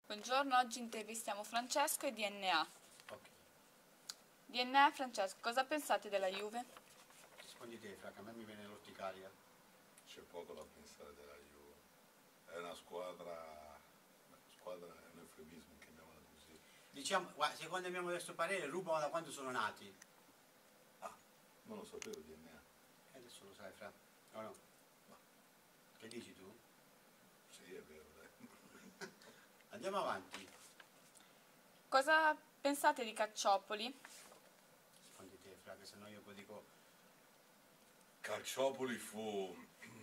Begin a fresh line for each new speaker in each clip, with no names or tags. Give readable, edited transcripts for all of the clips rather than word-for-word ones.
Buongiorno, oggi intervistiamo Francesco e DNA.
Ok,
DNA, Francesco, cosa pensate della Juve?
rispondi te, Franca, a me mi viene l'orticaria.
C'è poco da pensare della Juve. È una squadra è un eufemismo, chiamiamola così.
Diciamo, guarda, secondo il mio modesto parere, rubano da quando sono nati.
Ah, non lo sapevo DNA.
E adesso lo sai, Fra. O no?
Ma
Che dici tu?
sì, è vero, dai.
Andiamo avanti.
Cosa pensate di Calciopoli?
Rispondi te, Fra, che se no io poi dico...
Calciopoli fu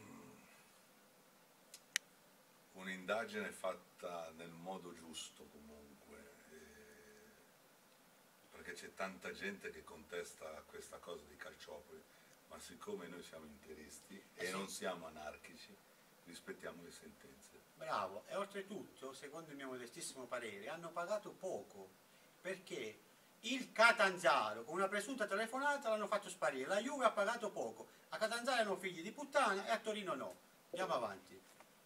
un'indagine fatta nel modo giusto comunque, perché c'è tanta gente che contesta questa cosa di Calciopoli, ma siccome noi siamo interisti e
sì,
non siamo anarchici, rispettiamo le sentenze.
Bravo, e oltretutto, secondo il mio modestissimo parere, hanno pagato poco, perché il Catanzaro con una presunta telefonata l'hanno fatto sparire, la Juve ha pagato poco, a Catanzaro erano figli di puttana e a Torino no. Andiamo avanti.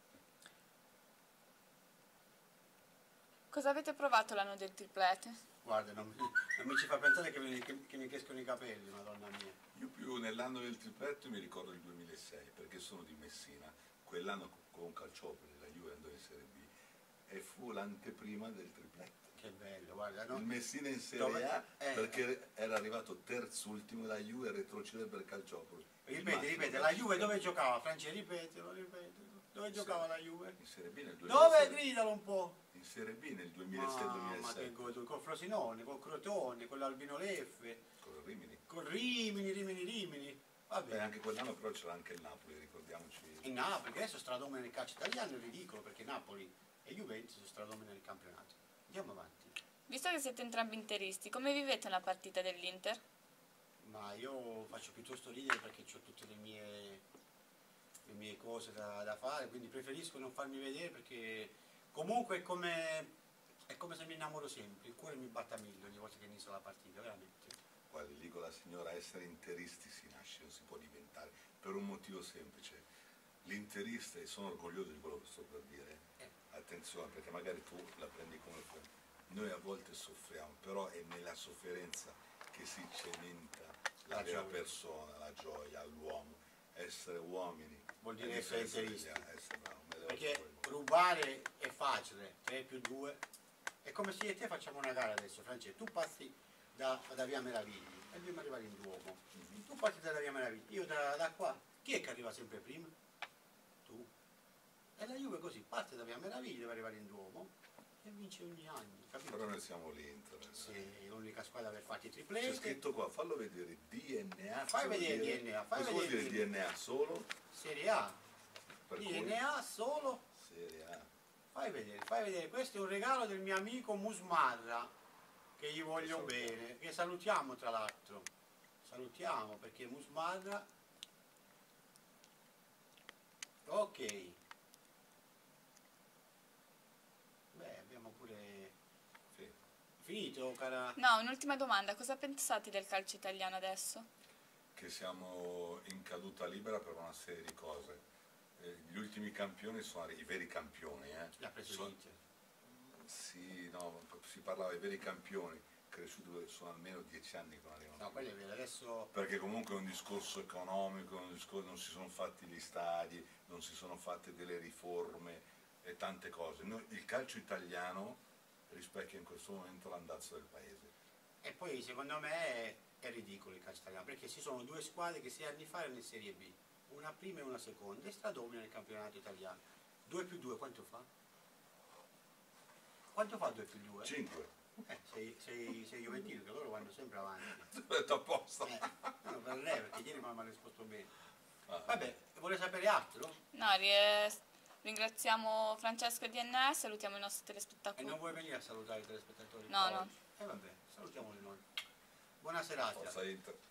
Cosa avete provato l'anno del triplete?
Guarda, non mi ci fa pensare che mi crescono i capelli, madonna mia.
Io più nell'anno del tripletto mi ricordo il 2006 perché sono di Messina, quell'anno con Calciopoli la Juve andò in Serie B e fu l'anteprima del tripletto.
Che bello, guarda, no?
Il Messina in Serie A
Dove-
perché era arrivato terzultimo e la Juve retrocede per Calciopoli.
Ripete, la Juve dove giocava? Francia, ripetelo. Dove giocava la Juve?
In Serie B nel
Dove?
2006.
Gridalo un po'.
In Serie B nel
Ma che
2006-2007
godo, col Frosinone, col Crotone, con l'Albino Leffe,
con il Rimini.
con Rimini.
E
Vabbè.
anche quell'anno però c'era anche il Napoli, ricordiamoci.
Il Napoli, che adesso stradomina nel calcio italiano, è ridicolo perché Napoli e Juventus sono stradomina nel campionato. Andiamo avanti.
Visto che siete entrambi interisti, come vivete una partita dell'Inter?
Ma io faccio piuttosto ridere perché ho tutte le mie cose da fare, quindi preferisco non farmi vedere perché comunque è come se mi innamoro sempre, il cuore mi batte a mille ogni volta che inizio la partita, veramente.
Guardi, dico alla signora, essere interisti si nasce, non si può diventare, per un motivo semplice. L'interista, e sono orgoglioso di quello che sto per dire, attenzione perché magari tu la prendi come fuoco. Noi a volte soffriamo, però è nella sofferenza che si cementa la vera
gioia.
persona, la gioia, l'uomo. Essere uomini
Vuol dire
è
essere
differente
interisti.
essere bravo, me devo
Perché
sapere.
rubare è facile, 3 più 2, è come se io e te facciamo una gara adesso, Francesco, tu passi da via Meravigli e dobbiamo arrivare in Duomo, tu passi da via Meravigli, io da qua, chi è che arriva sempre prima? Tu. E la Juve così parte da via Meravigli, deve arrivare in Duomo e vince ogni anno, capito?
Però noi siamo l'Inter.
Sì, è l'unica squadra ad aver fatto i
C'è
tripleti.
scritto qua, fallo vedere, DNA.
Fai
cosa vuol
vedere
dire?
DNA, fai
Cosa vuol
vedere
dire DNA solo?
Serie A,
Per cui
DNA solo.
Serie A.
Fai vedere, questo è un regalo del mio amico Musmarra, che gli voglio bene, che salutiamo tra l'altro. Salutiamo perché Musmarra... Ok. Beh, abbiamo pure...
Sì.
Finito, cara...
No, un'ultima domanda, cosa pensate del calcio italiano adesso?
Che siamo in caduta libera per una serie di cose. Gli ultimi campioni sono i veri campioni.
La preso
Sono-
l'Inter.
Sì, no, si parlava dei veri campioni, cresciuti sono almeno 10 anni che non arrivano.
No, quello è vero, adesso...
Perché comunque è un discorso economico, non si sono fatti gli stadi, non si sono fatte delle riforme e tante cose. Il calcio italiano rispecchia in questo momento l'andazzo del paese.
E poi secondo me è ridicolo il calcio italiano, perché ci sono due squadre che 6 anni fa erano in Serie B, una prima e una seconda, e stradominano il campionato italiano. 2 più 2 quanto fa? Quanto fa 2 più 2?
5.
Sei Juventino, che loro vanno sempre avanti.
Detto apposta.
No, per lei, perché ieri mi ha risposto bene.
Ah,
Vabbè, vuole sapere altro?
No, ringraziamo Francesco e DNA e salutiamo i nostri
E
telespettatori.
non vuoi venire a salutare i telespettatori?
No, no.
E vabbè, salutiamoli noi. Buona serata.
Forza Inter.